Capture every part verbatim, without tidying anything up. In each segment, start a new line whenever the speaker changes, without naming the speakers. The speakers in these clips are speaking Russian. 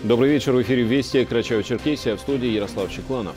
Добрый вечер. В эфире «Вести» Карачаево-Черкесия, в студии Ярослав Чекланов.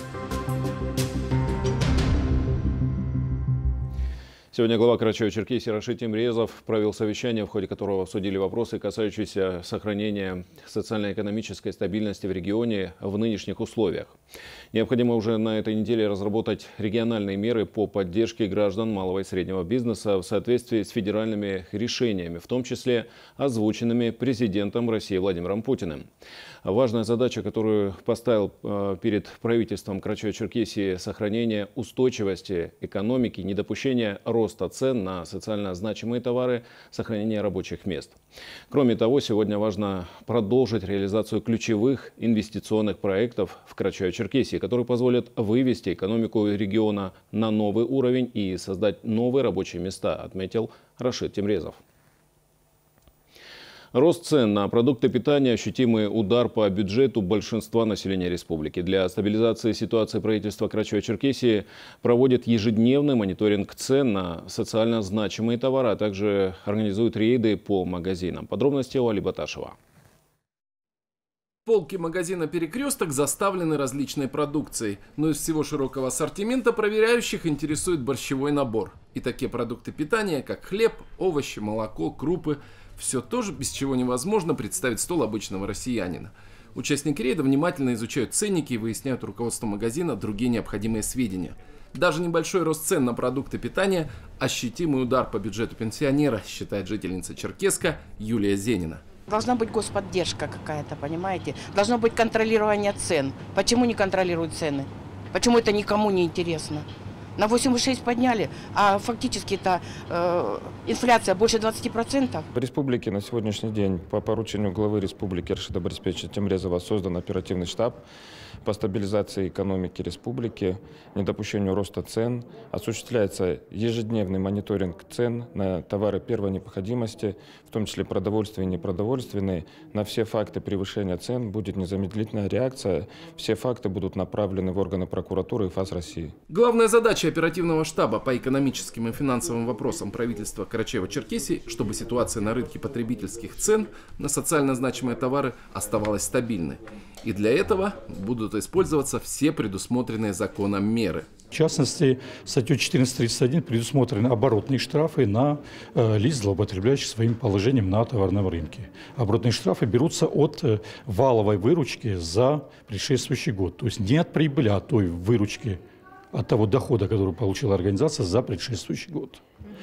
Сегодня глава Карачаево-Черкесии Рашид Темрезов провел совещание, в ходе которого обсудили вопросы, касающиеся сохранения социально-экономической стабильности в регионе в нынешних условиях. Необходимо уже на этой неделе разработать региональные меры по поддержке граждан малого и среднего бизнеса в соответствии с федеральными решениями, в том числе озвученными президентом России Владимиром Путиным. Важная задача, которую поставил перед правительством Карачаево-Черкесии, сохранение устойчивости экономики, недопущение роста цен на социально значимые товары, сохранение рабочих мест. Кроме того, сегодня важно продолжить реализацию ключевых инвестиционных проектов в Карачаево-Черкесии, которые позволят вывести экономику региона на новый уровень и создать новые рабочие места, отметил Рашид Темрезов. Рост цен на продукты питания – ощутимый удар по бюджету большинства населения республики. Для стабилизации ситуации правительство Карачаево-Черкесии проводит ежедневный мониторинг цен на социально значимые товары, а также организует рейды по магазинам. Подробности у Али Баташева.
Полки магазина «Перекресток» заставлены различной продукцией, но из всего широкого ассортимента проверяющих интересует борщевой набор. И такие продукты питания, как хлеб, овощи, молоко, крупы – все то, без чего невозможно представить стол обычного россиянина. Участники рейда внимательно изучают ценники и выясняют у руководства магазина другие необходимые сведения. Даже небольшой рост цен на продукты питания – ощутимый удар по бюджету пенсионера, считает жительница Черкесска Юлия Зенина.
Должна быть господдержка какая-то, понимаете? Должно быть контролирование цен. Почему не контролируют цены? Почему это никому не интересно? На восемь целых шесть десятых подняли, а фактически-то э, инфляция больше двадцати процентов.
В республике на сегодняшний день по поручению главы республики Рашида Борисовича Темрезова создан оперативный штаб по стабилизации экономики республики, недопущению роста цен. Осуществляется ежедневный мониторинг цен на товары первой необходимости, в том числе продовольственные и непродовольственные. На все факты превышения цен будет незамедлительная реакция. Все факты будут направлены в органы прокуратуры и ФАС России.
Главная задача оперативного штаба по экономическим и финансовым вопросам правительства Карачаево-Черкесии, чтобы ситуация на рынке потребительских цен на социально значимые товары оставалась стабильной. И для этого будут использоваться все предусмотренные законом меры.
В частности, статьей четырнадцать тридцать один предусмотрены оборотные штрафы на э, лиц, злоупотребляющих своим положением на товарном рынке. Оборотные штрафы берутся от э, валовой выручки за предшествующий год. То есть не от прибыли, а от той выручки, от того дохода, который получила организация за предшествующий год.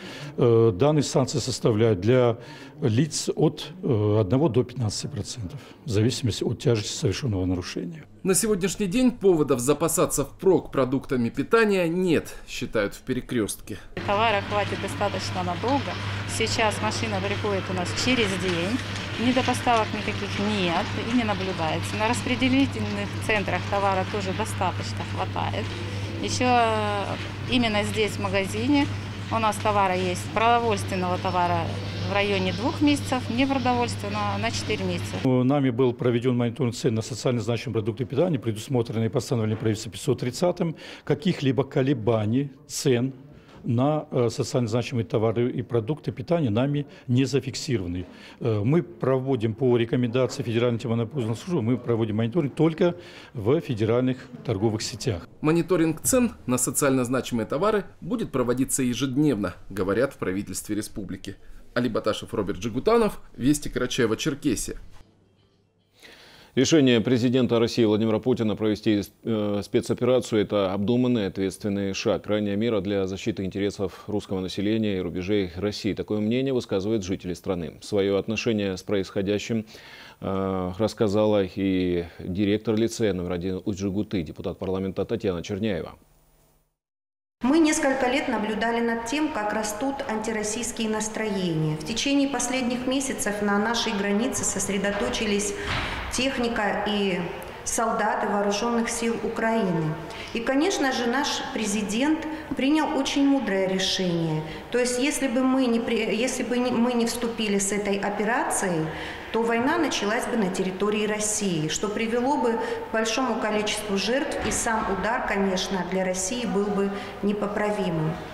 Э, данные санкции составляют для лиц от э, одного до пятнадцати процентов, в зависимости от тяжести совершенного нарушения.
На сегодняшний день поводов запасаться впрок продуктами питания нет, считают в Перекрестке.
Товара хватит достаточно надолго. Сейчас машина приходит у нас через день. Недопоставок никаких нет и не наблюдается. На распределительных центрах товара тоже достаточно хватает. Еще именно здесь, в магазине, у нас товара есть, продовольственного товара в районе двух месяцев, непродовольственного на четыре месяца.
Нами был проведен мониторинг цен на социально значимые продукты питания, предусмотренные постановлением правительства пятьсот тридцатым. Каких-либо колебаний цен на социально значимые товары и продукты питания нами не зафиксированы. Мы проводим по рекомендации Федеральной антимонопольной службы, мы проводим мониторинг только в федеральных торговых сетях.
Мониторинг цен на социально значимые товары будет проводиться ежедневно, говорят в правительстве республики. Али Баташев, Роберт Джигутанов, Вести, Карачаево-Черкесия.
Решение президента России Владимира Путина провести э, спецоперацию – это обдуманный, ответственный шаг. Крайняя мера для защиты интересов русского населения и рубежей России. Такое мнение высказывают жители страны. Свое отношение с происходящим э, рассказала и директор лицея номер один Уджигуты, депутат парламента Татьяна Черняева.
Мы несколько лет наблюдали над тем, как растут антироссийские настроения. В течение последних месяцев на нашей границе сосредоточились техника и солдаты вооруженных сил Украины. И, конечно же, наш президент принял очень мудрое решение. То есть, если бы мы не, если бы мы не вступили с этой операцией, то война началась бы на территории России, что привело бы к большому количеству жертв, и сам удар, конечно, для России был бы непоправимым.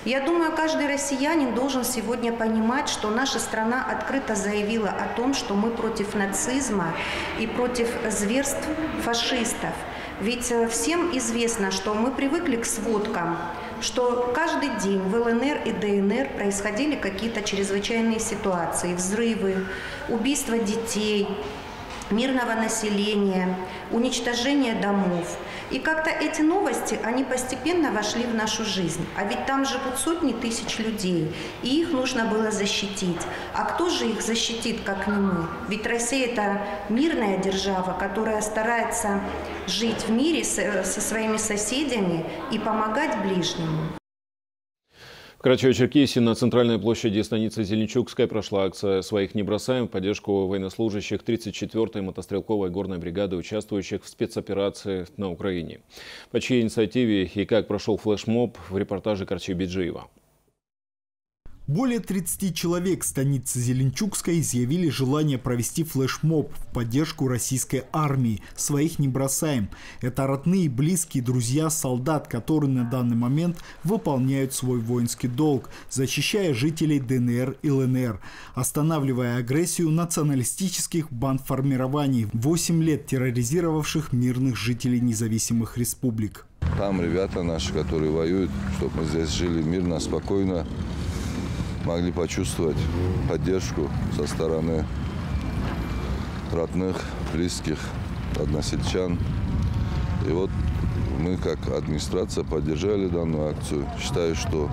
Я думаю, каждый россиянин должен сегодня понимать, что наша страна открыто заявила о том, что мы против нацизма и против зверств фашистов. Ведь всем известно, что мы привыкли к сводкам, что каждый день в ЛНР и ДНР происходили какие-то чрезвычайные ситуации, взрывы, убийства детей, мирного населения, уничтожение домов. И как-то эти новости, они постепенно вошли в нашу жизнь. А ведь там живут сотни тысяч людей, и их нужно было защитить. А кто же их защитит, как не мы? Ведь Россия – это мирная держава, которая старается жить в мире со своими соседями и помогать ближнему.
В Карачаево-Черкесии на центральной площади станицы Зеленчукской прошла акция «Своих не бросаем» в поддержку военнослужащих тридцать четвёртой мотострелковой горной бригады, участвующих в спецоперации на Украине. По чьей инициативе и как прошел флешмоб, в репортаже Карчи Биджиева.
Более тридцати человек станицы Зеленчукской изъявили желание провести флешмоб в поддержку российской армии. Своих не бросаем. Это родные, близкие, друзья солдат, которые на данный момент выполняют свой воинский долг, защищая жителей ДНР и ЛНР, останавливая агрессию националистических бандформирований, восемь лет терроризировавших мирных жителей независимых республик.
Там ребята наши, которые воюют, чтобы мы здесь жили мирно, спокойно, могли почувствовать поддержку со стороны родных, близких, односельчан. И вот мы, как администрация, поддержали данную акцию. Считаю, что,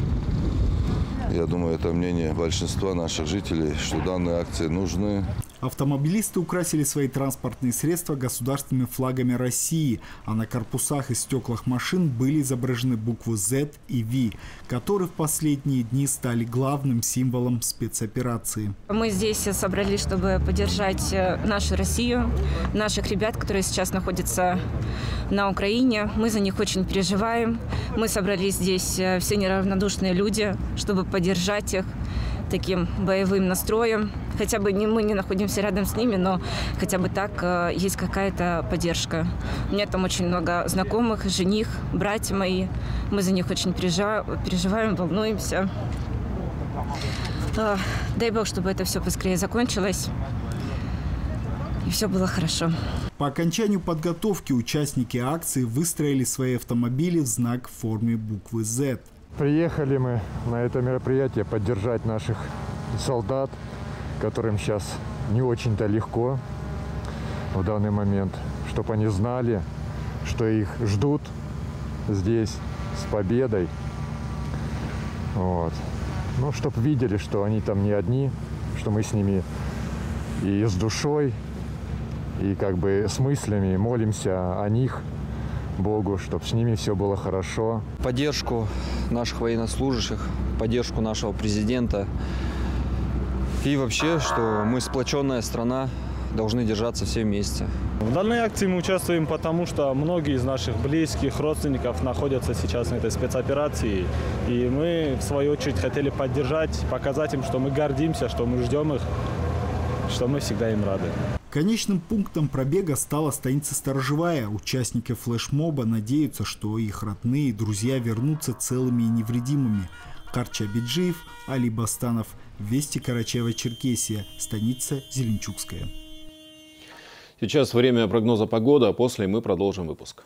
я думаю, это мнение большинства наших жителей, что данные акции нужны.
Автомобилисты украсили свои транспортные средства государственными флагами России, а на корпусах и стеклах машин были изображены буквы зет и ви, которые в последние дни стали главным символом спецоперации.
Мы здесь собрались, чтобы поддержать нашу Россию, наших ребят, которые сейчас находятся на Украине. Мы за них очень переживаем. Мы собрались здесь все неравнодушные люди, чтобы поддержать их таким боевым настроем. Хотя бы не, мы не находимся рядом с ними, но хотя бы так э, есть какая-то поддержка. У меня там очень много знакомых, жених, братья мои. Мы за них очень переживаем, переживаем волнуемся. Э, дай Бог, чтобы это все поскорее закончилось и все было хорошо.
По окончанию подготовки участники акции выстроили свои автомобили в знак в форме буквы зет.
Приехали мы на это мероприятие поддержать наших солдат, которым сейчас не очень-то легко в данный момент, чтобы они знали, что их ждут здесь с победой. Вот. Ну, чтобы видели, что они там не одни, что мы с ними и с душой, и как бы с мыслями молимся о них, Богу, чтобы с ними все было хорошо.
Поддержку наших военнослужащих, поддержку нашего президента. И вообще, что мы сплоченная страна, должны держаться все вместе.
В данной акции мы участвуем потому, что многие из наших близких, родственников находятся сейчас на этой спецоперации. И мы, в свою очередь, хотели поддержать, показать им, что мы гордимся, что мы ждем их, что мы всегда им рады.
Конечным пунктом пробега стала станица Сторожевая. Участники флешмоба надеются, что их родные и друзья вернутся целыми и невредимыми. Карча Биджиев, Али Бастанов. Вести Карачаево-Черкесия. Станица Зеленчукская.
Сейчас время прогноза погоды, а после мы продолжим выпуск.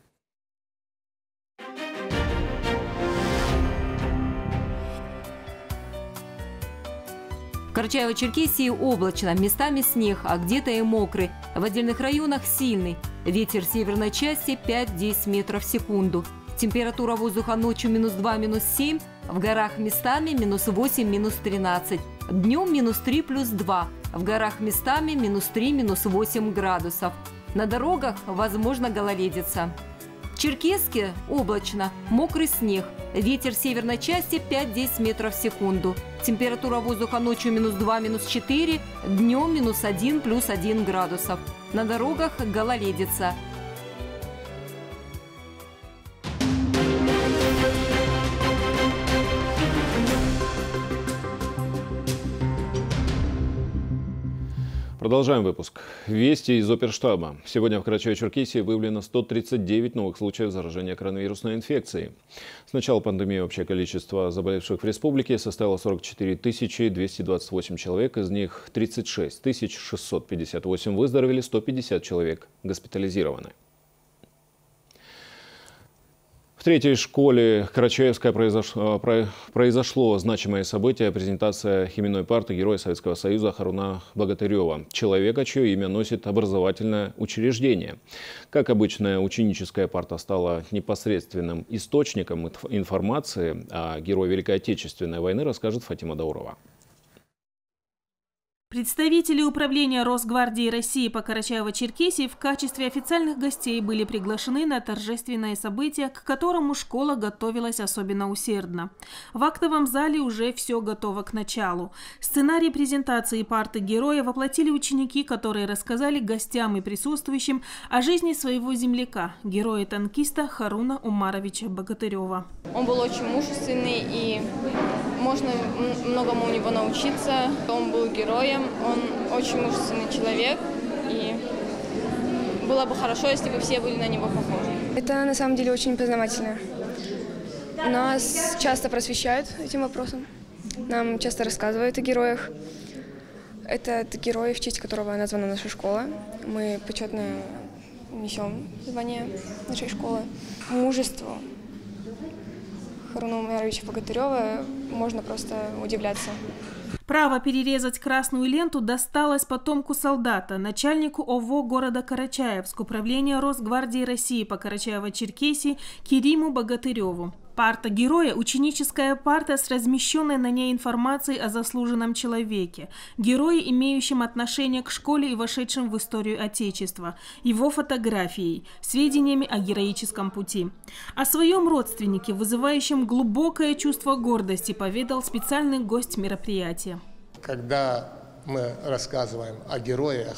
В Карачаево-Черкесии облачно, местами снег, а где-то и мокрый. В отдельных районах сильный. Ветер в северной части пять-десять метров в секунду. Температура воздуха ночью минус два, минус семь. В горах местами минус восемь, минус тринадцать. Днем минус три, плюс два. В горах местами минус три, минус восемь градусов. На дорогах возможно гололедица. В Черкесске облачно, мокрый снег. Ветер в северной части пять-десять метров в секунду. Температура воздуха ночью минус два, минус четыре. Днем минус один, плюс один градусов. На дорогах гололедица.
Продолжаем выпуск. Вести из оперштаба. Сегодня в Карачаево-Черкесии выявлено сто тридцать девять новых случаев заражения коронавирусной инфекцией. С начала пандемии общее количество заболевших в республике составило сорок четыре тысячи двести двадцать восемь человек. Из них тридцать шесть тысяч шестьсот пятьдесят восемь выздоровели, сто пятьдесят человек госпитализированы. В третьей школе Карачаевска произошло, произошло значимое событие – презентация именной парты Героя Советского Союза Харуна Богатырева, человека, чье имя носит образовательное учреждение. Как обычная ученическая парта стала непосредственным источником информации о герое Великой Отечественной войны, расскажет Фатима Даурова.
Представители Управления Росгвардии России по Карачаево-Черкесии в качестве официальных гостей были приглашены на торжественное событие, к которому школа готовилась особенно усердно. В актовом зале уже все готово к началу. Сценарий презентации парты героя воплотили ученики, которые рассказали гостям и присутствующим о жизни своего земляка, героя-танкиста Харуна Умаровича Богатырева.
Он был очень мужественный, и можно многому у него научиться. Он был героем. Он очень мужественный человек, и было бы хорошо, если бы все были на него похожи.
Это на самом деле очень познавательно. Нас часто просвещают этим вопросом, нам часто рассказывают о героях. Это герой, в честь которого названа наша школа. Мы почетно несем звание нашей школы. Мужеству Харуна Умаровича Богатырева можно просто удивляться.
Право перерезать красную ленту досталось потомку солдата, начальнику ОВО города Карачаевск, Управления Росгвардии России по Карачаево-Черкесии Кериму Богатыреву. Парта героя – ученическая парта с размещенной на ней информацией о заслуженном человеке, герое, имеющем отношение к школе и вошедшем в историю Отечества, его фотографией, сведениями о героическом пути. О своем родственнике, вызывающем глубокое чувство гордости, поведал специальный гость мероприятия.
Когда мы рассказываем о героях,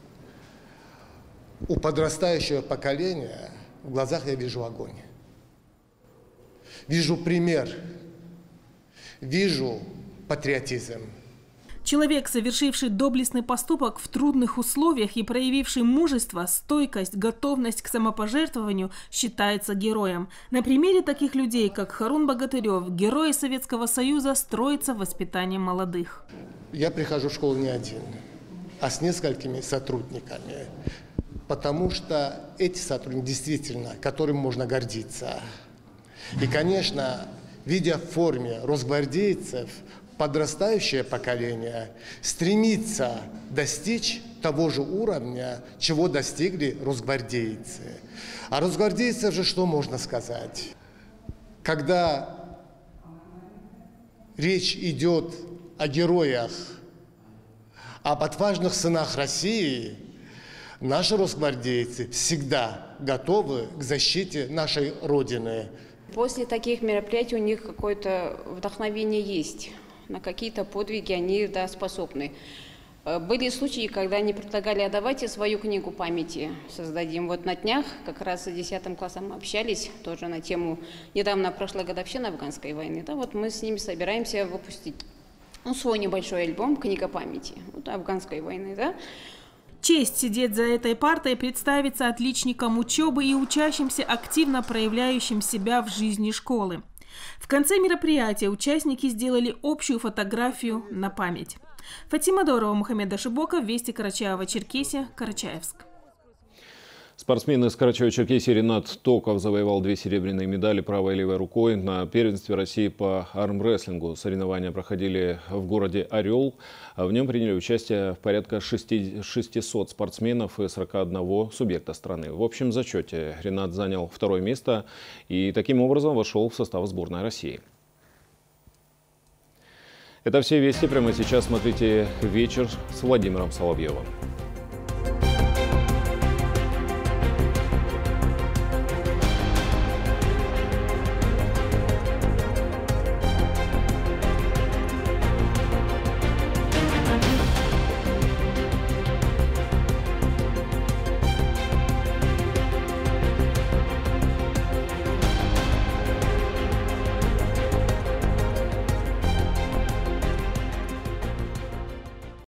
у подрастающего поколения в глазах я вижу огонь. Вижу пример, вижу патриотизм.
Человек, совершивший доблестный поступок в трудных условиях и проявивший мужество, стойкость, готовность к самопожертвованию, считается героем. На примере таких людей, как Харун Богатырев, герои Советского Союза, строится воспитание молодых.
Я прихожу в школу не один, а с несколькими сотрудниками, потому что эти сотрудники действительно, которым можно гордиться. И, конечно, видя в форме росгвардейцев, подрастающее поколение стремится достичь того же уровня, чего достигли росгвардейцы. А росгвардейцев же что можно сказать? Когда речь идет о героях, об отважных сынах России, наши росгвардейцы всегда готовы к защите нашей Родины.
После таких мероприятий у них какое-то вдохновение есть. На какие-то подвиги они, да, способны. Были случаи, когда они предлагали: а давайте свою книгу памяти создадим. Вот на днях как раз с десятым классом общались тоже на тему, недавно прошла годовщина афганской войны. Да, вот мы с ними собираемся выпустить, ну, свой небольшой альбом «Книга памяти» вот, афганской войны. Да.
Честь сидеть за этой партой представиться отличникам учебы и учащимся, активно проявляющим себя в жизни школы. В конце мероприятия участники сделали общую фотографию на память. Фатима Даурова, Мухаммед Ашибоков, Вести Карачаево-Черкесия, Карачаевск.
Спортсмен из Карачаево-Черкесии Ринат Токов завоевал две серебряные медали правой и левой рукой на первенстве России по армрестлингу. Соревнования проходили в городе Орел. В нем приняли участие порядка шестисот спортсменов и сорока одного субъекта страны. В общем зачете Ринат занял второе место и таким образом вошел в состав сборной России. Это все вести. Прямо сейчас смотрите «Вечер» с Владимиром Соловьевым.